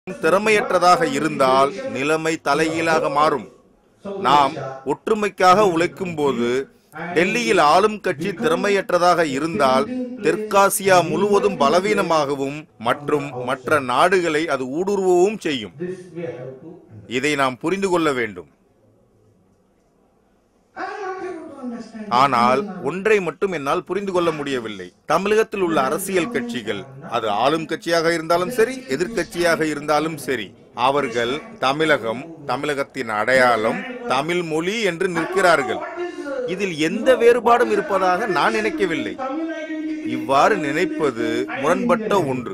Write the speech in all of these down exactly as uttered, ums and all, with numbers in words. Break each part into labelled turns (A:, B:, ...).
A: திறமையற்றதாக இருந்தால் நிலைமை தலைகீழாக மாறும். நாம் ஒற்றுமைக்காக உழைக்கும் போது டெல்லியில் ஆளும் கட்சி திறமையற்றதாக இருந்தால் தெற்காசியா முழுவதும் பலவீனமாகவும் மற்றும் மற்ற நாடுகளை அது ஊடுருவவும் செய்யும். இதை நாம் புரிந்து கொள்ள வேண்டும். ஆனால் ஒன்றை மட்டும் என்னால் புரிந்து கொள்ள முடியவில்லை. தமிழகத்தில் உள்ள அரசியல் கட்சிகள், அது ஆளும் கட்சியாக இருந்தாலும் சரி, எதிர்கட்சியாக இருந்தாலும் சரி, அவர்கள் தமிழகம், தமிழகத்தின் அடையாளம், தமிழ் மொழி என்று நிற்கிறார்கள். இதில் எந்த வேறுபாடும் இருப்பதாக நான் நினைக்கவில்லை. இவ்வாறு நினைப்பது முரண்பட்ட ஒன்று.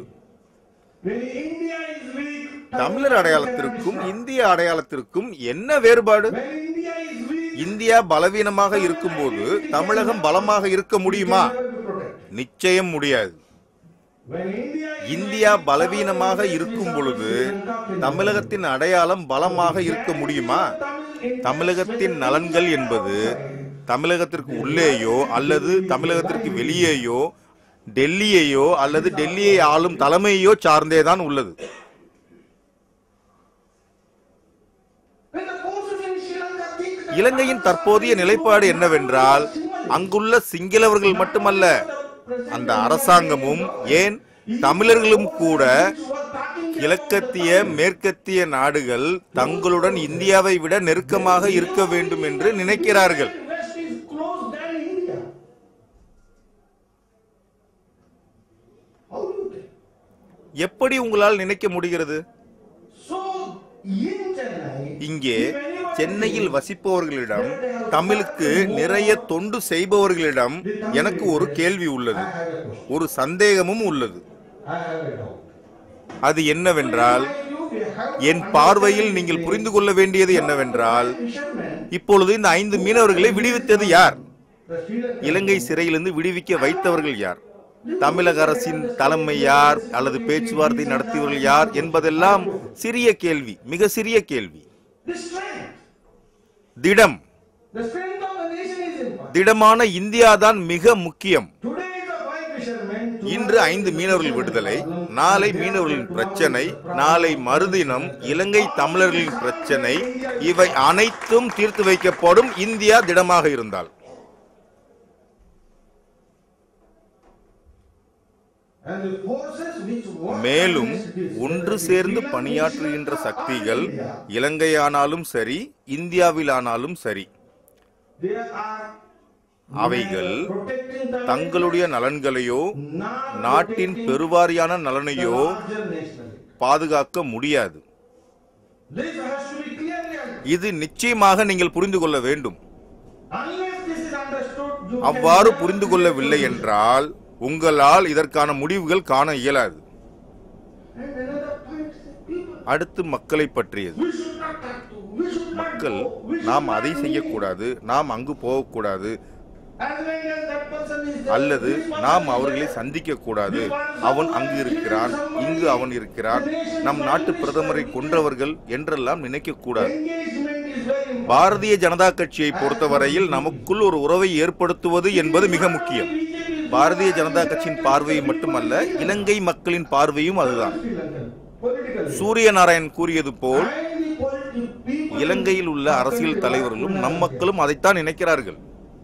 A: தமிழர் அடையாளத்திற்கும் இந்திய அடையாளத்திற்கும் என்ன வேறுபாடு? இந்தியா பலவீனமாக இருக்கும் போது தமிழகம் பலமாக இருக்க முடியுமா? நிச்சயம் முடியாது. இந்தியா பலவீனமாக இருக்கும் பொழுது தமிழகத்தின் அடையாளம் பலமாக இருக்க முடியுமா? தமிழகத்தின் நலன்கள் என்பது தமிழகத்திற்கு உள்ளேயோ அல்லது தமிழகத்திற்கு வெளியேயோ, டெல்லியையோ அல்லது டெல்லியை ஆளும் தலைமையோ சார்ந்தேதான் உள்ளது. இலங்கையின் தற்போதைய நிலைப்பாடு என்னவென்றால், அங்குள்ள சிங்களவர்கள் மட்டுமல்ல, அந்த அரசாங்கமும் ஏன் தமிழர்களும் கூட கிழக்கத்திய மேற்கத்திய நாடுகள் தங்களுடன் இந்தியாவை விட நெருக்கமாக இருக்க வேண்டும் என்று நினைக்கிறார்கள். எப்படி உங்களால் நினைக்க முடிகிறது? இங்கே சென்னையில் வசிப்பவர்களிடம், தமிழுக்கு நிறைய தொண்டு செய்பவர்களிடம் எனக்கு ஒரு கேள்வி உள்ளது, ஒரு சந்தேகமும் உள்ளது. அது என்னவென்றால், என் பார்வையில் நீங்கள் புரிந்து கொள்ள வேண்டியது என்னவென்றால், இப்பொழுது இந்த ஐந்து மீனவர்களை விடுவித்தது யார்? இலங்கை சிறையிலிருந்து விடுவிக்க வைத்தவர்கள் யார்? தமிழக அரசின் தலைமை யார் அல்லது பேச்சுவார்த்தை நடத்தியவர்கள் யார் என்பதெல்லாம் சிறிய கேள்வி, மிக சிறிய கேள்வி. திடம், திடமான இந்தியா தான் மிக முக்கியம். இன்று ஐந்து மீனவர்கள் விடுதலை, நாளை மீனவர்களின் பிரச்சனை, நாளை மறுதினம் இலங்கை தமிழர்களின் பிரச்சனை, இவை அனைத்தும் தீர்த்து வைக்கப்படும் இந்தியா திடமாக இருந்தால். மேலும் ஒன்று சேர்ந்து பணியாற்றுகின்ற சக்திகள் இலங்கையானாலும் சரி, இந்தியாவிலானாலும் சரி, அவைகள் தங்களுடைய நலன்களையோ நாட்டின் பெருவாரியான நலனையோ பாதுகாக்க முடியாது. இது நிச்சயமாக நீங்கள் புரிந்து கொள்ள வேண்டும். அவ்வாறு புரிந்து கொள்ளவில்லை என்றால் உங்களால் இதற்கான முடிவுகள் காண இயலாது. அடுத்து மக்களை பற்றியது. மக்கள், நாம் அதை செய்யக்கூடாது, நாம் அங்கு போகக்கூடாது, அல்லது நாம் அவர்களை சந்திக்க கூடாது, அவன் அங்கு இருக்கிறான், இங்கு அவன் இருக்கிறான், நம் நாட்டு பிரதமரை கொன்றவர்கள் என்றெல்லாம் நினைக்க கூடாது. பாரதிய ஜனதா கட்சியை பொறுத்தவரையில் நமக்குள் ஒரு உறவை ஏற்படுத்துவது என்பது மிக முக்கியம். பாரதிய ஜனதா கட்சியின் பார்வையை மட்டுமல்ல, இலங்கை மக்களின் பார்வையும் அதுதான். சூரிய நாராயண் கூறியது போல் இலங்கையில் உள்ள அரசியல் தலைவர்களும் நம் மக்களும் அதைத்தான் நினைக்கிறார்கள்.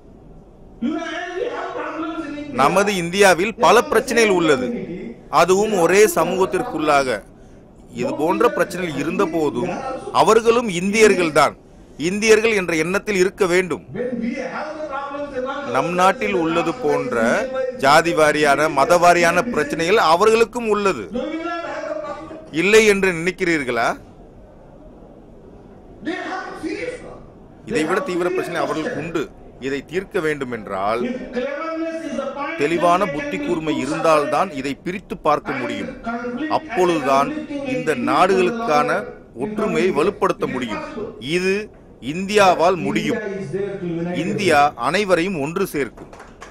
A: நமது இந்தியாவில் பல பிரச்சனைகள் உள்ளது, அதுவும் ஒரே சமூகத்திற்குள்ளாக. இது போன்ற பிரச்சனைகள் இருந்த போதும் அவர்களும் இந்தியர்கள் தான், இந்தியர்கள் என்ற எண்ணத்தில் இருக்க வேண்டும். நம் நாட்டில் உள்ளது போன்ற ஜாதி வாரியான, மத வாரியான பிரச்சனைகள் அவர்களுக்கும் உள்ளது. இல்லை என்று நினைக்கிறீர்களா? இதைவிட தீவிர பிரச்சனை அவர்களுக்கு உண்டு. இதை தீர்க்க வேண்டும் என்றால் தெளிவான புத்தி கூர்மை இருந்தால்தான் இதை பிரித்து பார்க்க முடியும். அப்பொழுதுதான் இந்த நாடுகளுக்கான ஒற்றுமையை வலுப்படுத்த முடியும். இது இந்தியாவால் முடியும். இந்தியா அனைவரையும் ஒன்று சேர்க்கும்.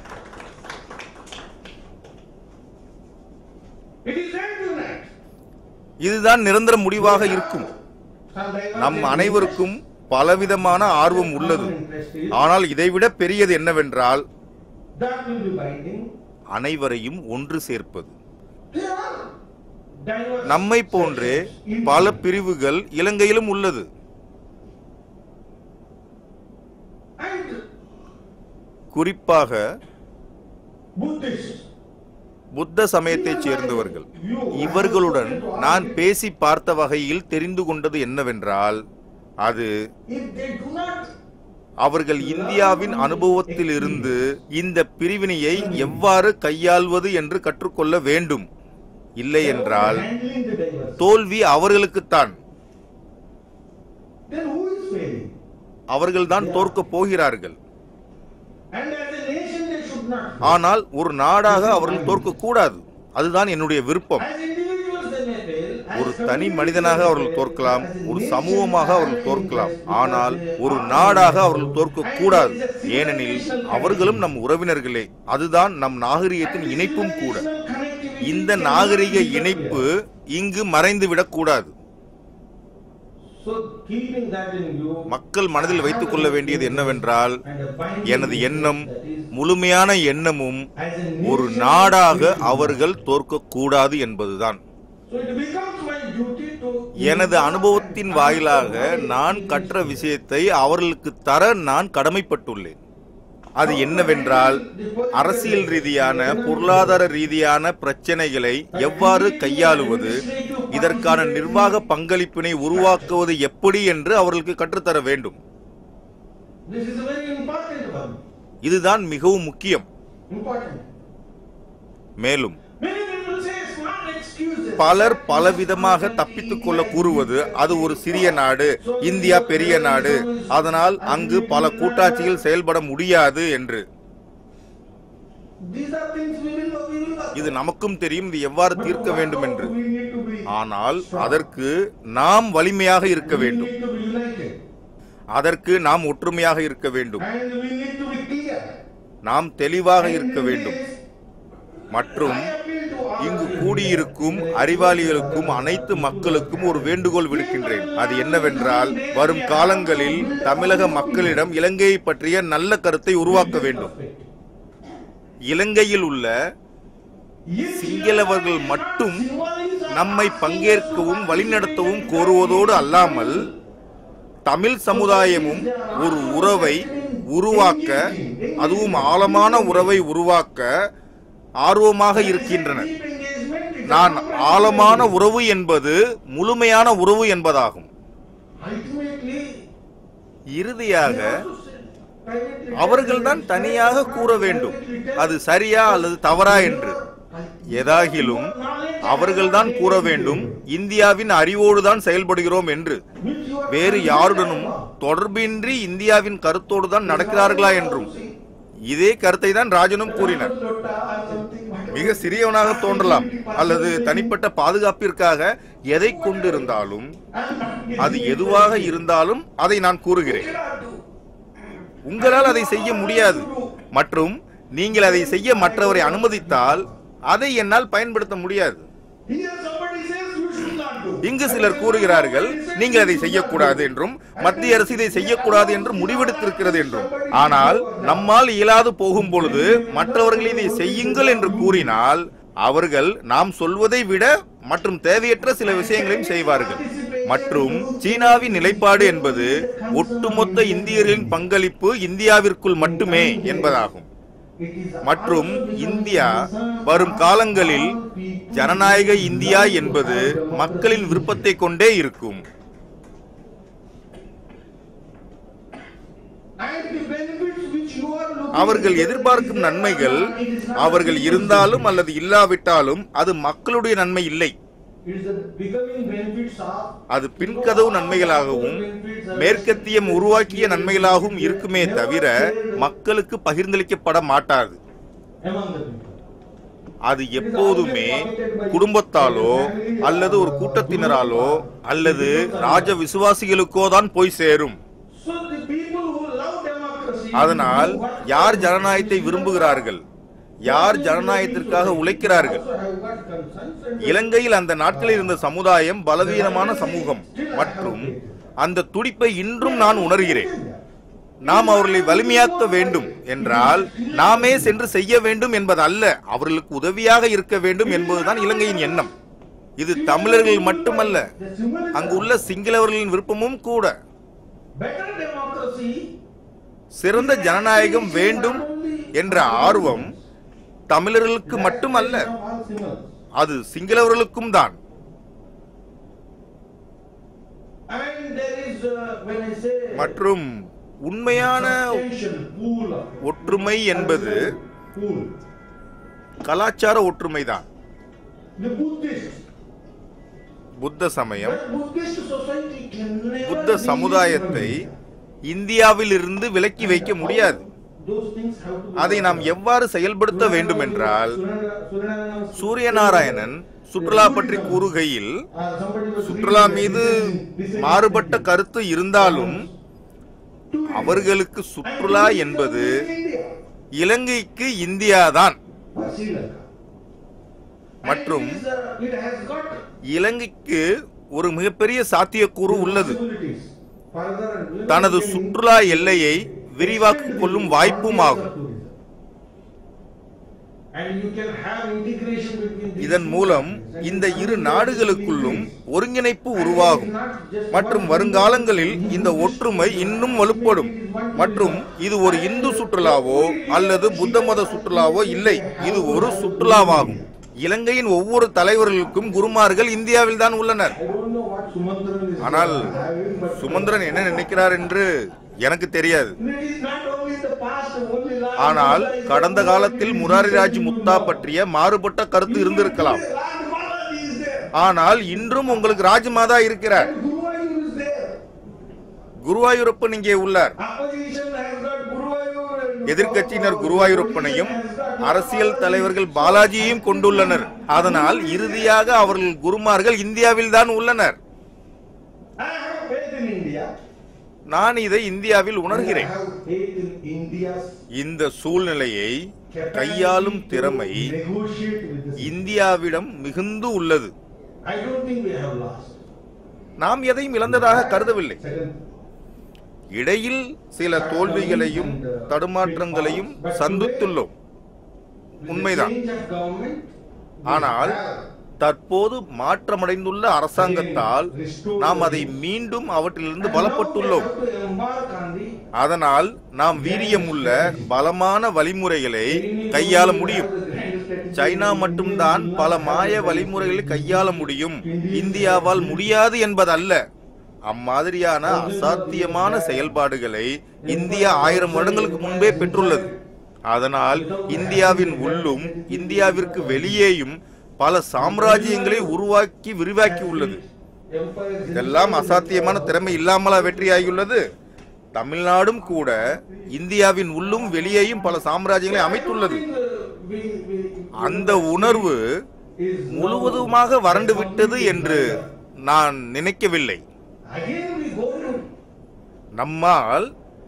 A: இதுதான் நிரந்தர முடிவாக இருக்கும். நம் அனைவருக்கும் பலவிதமான ஆர்வம் உள்ளது. ஆனால் இதைவிட பெரியது என்னவென்றால் அனைவரையும் ஒன்று சேர்ப்பது. நம்மை போன்றே பல பிரிவுகள் இலங்கையிலும் உள்ளது. குறிப்பாக புத்த சமயத்தைச் சேர்ந்தவர்கள். இவர்களுடன் நான் பேசி பார்த்த வகையில் தெரிந்து கொண்டது என்னவென்றால், அது அவர்கள் இந்தியாவின் அனுபவத்திலிருந்து இந்த பிரிவினையை எவ்வாறு கையாள்வது என்று கற்றுக்கொள்ள வேண்டும். இல்லை என்றால் தோல்வி அவர்களுக்குத்தான். அவர்கள்தான் தோற்கப் போகிறார்கள். ஆனால் ஒரு நாடாக அவர்கள் தோற்கக்கூடாது. அதுதான் என்னுடைய விருப்பம். ஒரு தனி மனிதனாக அவர்கள் தோற்கலாம், ஒரு சமூகமாக அவர்கள் தோற்கலாம், ஆனால் ஒரு நாடாக அவர்கள் தோற்கக்கூடாது. ஏனெனில் அவர்களும் நம் உறவினர்களே. அதுதான் நம் நாகரிகத்தின் இணைப்பும் கூட. இந்த நாகரிக இணைப்பு இங்கு மறைந்துவிடக் கூடாது. மக்கள் மனதில் வைத்துக் கொள்ள வேண்டியது என்னவென்றால், எனது எண்ணம், முழுமையான எண்ணமும் ஒரு நாடாக அவர்கள் தோற்கக்கூடாது என்பதுதான். எனது அனுபவத்தின் வாயிலாக நான் கற்ற விஷயத்தை அவர்களுக்கு தர நான் கடமைப்பட்டுள்ளேன். அது என்னவென்றால், அரசியல் ரீதியான, பொருளாதார ரீதியான பிரச்சனைகளை எவ்வாறு கையாளுவது, இதற்கான நிர்வாக பங்களிப்பினை உருவாக்குவது எப்படி என்று அவர்களுக்கு கற்றுத்தர வேண்டும். இதுதான் மிகவும் முக்கியம். மேலும் பலர் பலவிதமாக தப்பித்துக் கொள்ள கூறுவது, அது ஒரு சிறிய நாடு, இந்தியா பெரிய நாடு, அதனால் அங்கு பல கூட்டாட்சிகள் செயல்பட முடியாது என்று. இது நமக்கும் தெரியும், இது எவ்வாறு தீர்க்க வேண்டும் என்று. ஆனால் அதற்கு நாம் வலிமையாக இருக்க வேண்டும். அதற்கு நாம் ஒற்றுமையாக இருக்க வேண்டும். நாம் தெளிவாக இருக்க வேண்டும். மற்றும் இங்கு கூடியிருக்கும் அறிவாளிகளுக்கும் அனைத்து மக்களுக்கும் ஒரு வேண்டுகோள் விடுக்கின்றேன். அது என்னவென்றால், வரும் காலங்களில் தமிழக மக்களிடம் இலங்கையை பற்றிய நல்ல கருத்தை உருவாக்க வேண்டும். இலங்கையில் உள்ள சிங்களவர்கள் மட்டும் நம்மை பங்கேற்கவும் வழிநடத்தவும் கோருவதோடு அல்லாமல், தமிழ் சமுதாயமும் ஒரு உறவை உருவாக்க, அதுவும் ஆழமான உறவை உருவாக்க ஆர்வமாக இருக்கின்றனர். நான் ஆழமான உறவு என்பது முழுமையான உறவு என்பதாகும். இறுதியாக அவர்கள்தான் தனியாக கூற வேண்டும், அது சரியா அல்லது தவறா என்று. ஏதாகிலும் அவர்கள்தான் கூற வேண்டும், இந்தியாவின் அறிவோடுதான் செயல்படுகிறோம் என்று. வேறு யாருடனும் தொடர்பின்றி இந்தியாவின் கருத்தோடு தான் நடக்கிறார்களா என்றும். இதே கருத்தை தான் ராஜனும் கூறினார். மிக சிறியவனாக தோன்றலாம், அல்லது தனிப்பட்ட பாதுகாப்பிற்காக எதை கொண்டிருந்தாலும், அது எதுவாக இருந்தாலும் அதை நான் கூறுகிறேன். உங்களால் அதை செய்ய முடியாது, மற்றும் நீங்கள் அதை செய்ய மற்றவரை அனுமதித்தால் அதை என்னால் பயன்படுத்த முடியாது. இங்கு சிலர் கூறுகிறார்கள், நீங்கள் அதை செய்யக்கூடாது என்றும், மத்திய அரசு இதை செய்யக்கூடாது என்று முடிவெடுத்திருக்கிறது என்றும். ஆனால் நம்மால் இயலாது போகும் பொழுது மற்றவர்கள் இதை செய்யுங்கள் என்று கூறினால், அவர்கள் நாம் சொல்வதை விட மற்றும் தேவையற்ற சில விஷயங்களையும் செய்வார்கள். மற்றும் சீனாவின் நிலைப்பாடு என்பது ஒட்டுமொத்த இந்தியர்களின் பங்களிப்பு இந்தியாவிற்குள் மட்டுமே என்பதாகும். மற்றும் இந்தியா வரும் காலங்களில் ஜனநாயக இந்தியா என்பது மக்களின் விருப்பத்தை கொண்டே இருக்கும். அவர்கள் எதிர்பார்க்கும் நன்மைகள் அவர்கள் இருந்தாலும் அல்லது இல்லாவிட்டாலும் அது மக்களுடைய நன்மை இல்லை. அது பின்கதவு நன்மைகளாகவும் மேற்கத்தியம் உருவாக்கிய நன்மைகளாகவும் இருக்குமே தவிர மக்களுக்கு பகிர்ந்தளிக்கப்பட மாட்டாது. அது எப்போதுமே குடும்பத்தாலோ அல்லது ஒரு கூட்டத்தினராலோ அல்லது ராஜ விசுவாசிகளுக்கோ தான் போய் சேரும். அதனால் யார் ஜனநாயகத்தை விரும்புகிறார்கள், யார் ஜனநாயகத்திற்காக உழைக்கிறார்கள்? இலங்கையில் அந்த நாட்களில் இருந்த சமுதாயம் பலவீனமான சமூகம் மற்றும் அந்த துடிப்பை இன்றும் நான் உணர்கிறேன். நாம் அவர்களை வலிமையாக்க வேண்டும் என்றால் நாமே சென்று செய்ய வேண்டும் என்பது அல்ல, அவர்களுக்கு உதவியாக இருக்க வேண்டும் என்பதுதான் இலங்கையின் எண்ணம். இது தமிழர்கள் மட்டுமல்ல, அங்குள்ள சிங்களவர்களின் விருப்பமும் கூட. சிறந்த ஜனநாயகம் வேண்டும் என்ற ஆர்வம் தமிழர்களுக்கு மட்டுமல்ல, அது சிங்களவர்களுக்கும் தான். மற்றும் உண்மையான ஒற்றுமை என்பது கலாச்சார ஒற்றுமைதான். புத்த சமயம் புத்த சமுதாயத்தை இந்தியாவில் இருந்து விலக்கி வைக்க முடியாது. அதை நாம் எவ்வாறு செயல்படுத்த வேண்டும் என்றால், சூரியநாராயணன் சுற்றுலா பற்றி கூறுகையில் சுற்றுலா மீது மாறுபட்ட கருத்து இருந்தாலும் அவர்களுக்கு சுற்றுலா என்பது இலங்கைக்கு இந்தியாதான். மற்றும் இலங்கைக்கு ஒரு மிகப்பெரிய சாத்தியக்கூறு உள்ளது. தனது சுற்றுலா எல்லையை விரிவாக்கிக் கொள்ளும் வாய்ப்பும் ஆகும். இதன் மூலம் இந்த இரு நாடுகளுக்குள்ளும் ஒருங்கிணைப்பு உருவாகும் மற்றும் வருங்காலங்களில் இந்த ஒற்றுமை இன்னும் வலுப்படும். மற்றும் இது ஒரு இந்து சுற்றுலாவோ அல்லது புத்த மத சுற்றுலாவோ இல்லை, இது ஒரு சுற்றுலாவாகும். இலங்கையின் ஒவ்வொரு தலைவர்களுக்கும் குருமார்கள் இந்தியாவில் தான் உள்ளனர். ஆனால் சுமந்திரன் என்ன நினைக்கிறார் என்று எனக்கு தெரியாது. ஆனால் கடந்த காலத்தில் முராரிராஜ் முத்தா பற்றிய மாறுபட்ட கருத்து இருந்திருக்கலாம். ஆனால் இன்றும் உங்களுக்கு ராஜமாதா இருக்கிறார். குருவாயூரப்பன் இங்கே உள்ளார். எதிர்கட்சியினர் குருவாயூரப்பனையும் அரசியல் தலைவர்கள் பாலாஜியையும் கொண்டுள்ளனர். அதனால் இறுதியாக அவர்கள் குருமார்கள் இந்தியாவில் தான் உள்ளனர். நான் இதை இந்தியாவில் உணர்கிறேன். இந்த சூழ்நிலையை கையாளும் திறமை இந்தியாவிடம் மிகுந்து உள்ளது. நாம் எதையும் இழந்ததாக கருதவில்லை. இடையில் சில தோல்விகளையும் தடுமாற்றங்களையும் சந்தித்துள்ளோம், உண்மைதான். ஆனால் தற்போது மாற்றமடைந்துள்ள அரசாங்கத்தால் நாம் அதை மீண்டும் அவற்றிலிருந்து பலப்பட்டுள்ளோம். அதனால் நாம் வீரியமுள்ள பலமான வழிமுறைகளை கையாள முடியும். சைனா மட்டும்தான் பல மாய வழிமுறைகளை கையாள முடியும், இந்தியாவால் முடியாது என்பதல்ல. அம்மாதிரியான அசாத்தியமான செயல்பாடுகளை இந்தியா ஆயிரம் வருடங்களுக்கு முன்பே பெற்றுள்ளது. அதனால் இந்தியாவின் உள்ளும் இந்தியாவிற்கு வெளியேயும் பல சாம்ராஜ்யங்களை உருவாக்கி விரிவாக்கி உள்ளது. இதெல்லாம் அசாத்தியமான திறமை இல்லாமலா வெற்றியாகியுள்ளது? தமிழ்நாடும் கூட இந்தியாவின் உள்ளும் வெளியேயும் பல சாம்ராஜ்யங்களை அமைத்துள்ளது. அந்த உணர்வு முழுவதுமாக வறண்டு விட்டது என்று நான் நினைக்கவில்லை. நம்மால்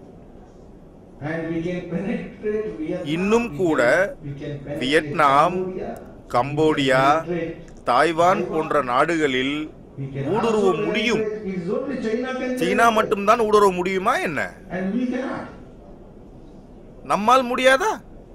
A: இன்னும் கூட வியட்நாம், கம்போடியா, தாய்வான் போன்ற நாடுகளில் ஊடுருவ முடியும். சீனா மட்டும்தான் ஊடுருவ முடியுமா என்ன? நம்மால் முடியாதா?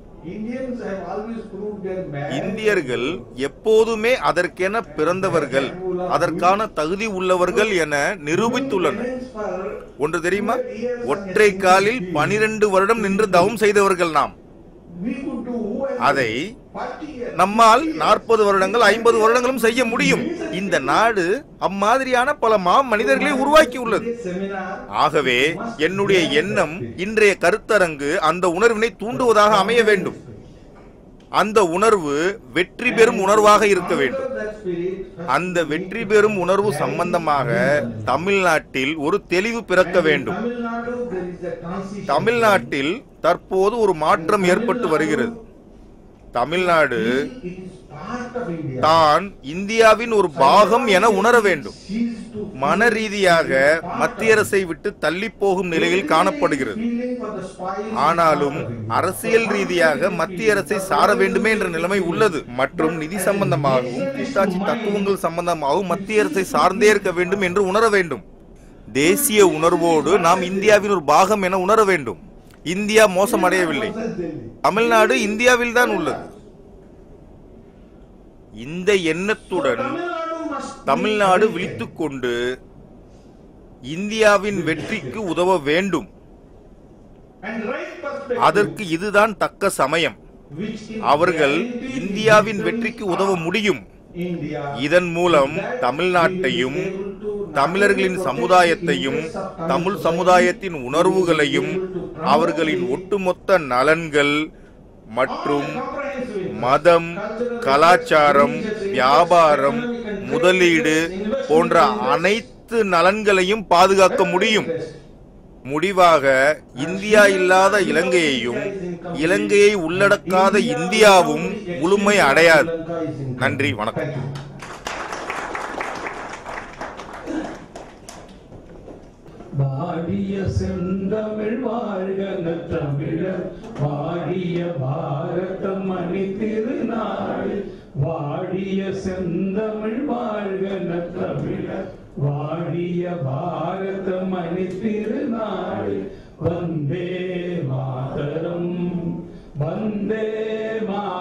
A: இந்தியர்கள் எப்போதுமே அதற்கென பிறந்தவர்கள், அதற்கான தகுதி உள்ளவர்கள் என நிரூபித்துள்ளனர். ஒன்று தெரியுமா? ஒற்றை காலில் பனிரெண்டு வருடம் நின்று தவம் செய்தவர்கள் நாம். அதை நம்மால் நாற்பது வருடங்கள் ஐம்பது வருடங்களும் செய்ய முடியும். இந்த நாடு அம்மாதிரியான பல மா மனிதர்களை உருவாக்கி உள்ளது. ஆகவே என்னுடைய எண்ணம் இன்றைய கருத்தரங்கு அந்த உணர்வினை தூண்டுவதாக அமைய வேண்டும். அந்த உணர்வு வெற்றி பெறும் உணர்வாக இருக்க வேண்டும். அந்த வெற்றி பெறும் உணர்வு சம்பந்தமாக தமிழ்நாட்டில் ஒரு தெளிவு பிறக்க வேண்டும். தமிழ்நாட்டில் தற்போது ஒரு மாற்றம் ஏற்பட்டு வருகிறது. தமிழ்நாடு தான் இந்தியாவின் ஒரு பாகம் என உணர வேண்டும். மன ரீதியாக மத்திய அரசை விட்டு தள்ளி போகும் நிலையில் காணப்படுகிறது. ஆனாலும் அரசியல் ரீதியாக மத்திய அரசை சார வேண்டுமே என்ற நிலைமை உள்ளது. மற்றும் நிதி சம்பந்தமாகவும் கூட்டாட்சி தத்துவங்கள் சம்பந்தமாகவும் மத்திய அரசை சார்ந்தே இருக்க வேண்டும் என்று உணர வேண்டும். தேசிய உணர்வோடு நாம் இந்தியாவின் ஒரு பாகம் என உணர வேண்டும். இந்தியா மோசமடையவில்லை, தமிழ்நாடு இந்தியாவில் தான் உள்ளது. இந்த எண்ணத்துடன் தமிழ்நாடு விழித்துக் கொண்டு இந்தியாவின் வெற்றிக்கு உதவ வேண்டும். அதற்கு இதுதான் தக்க சமயம். அவர்கள் இந்தியாவின் வெற்றிக்கு உதவ முடியும். இதன் மூலம் தமிழ்நாட்டையும் தமிழர்களின் சமுதாயத்தையும் தமிழ் சமுதாயத்தின் உணர்வுகளையும் அவர்களின் ஒட்டுமொத்த நலன்கள் மற்றும் மதம், கலாச்சாரம், வியாபாரம், முதலீடு போன்ற அனைத்து நலன்களையும் பாதுகாக்க முடியும். முடிவாக இந்தியா இல்லாத இலங்கையையும் இலங்கையை உள்ளடக்காத இந்தியாவும் முழுமை அடையாது. நன்றி, வணக்கம்.
B: வாடிய செந்தமிழ் வாழ்க தமிழர், வாடிய பாரத மணி திருநாள். வாடிய செந்தமிழ் வாழ்க தமிழர், வாடிய பாரத மணி திருநாள். வந்தே மாதரம், வந்தே மா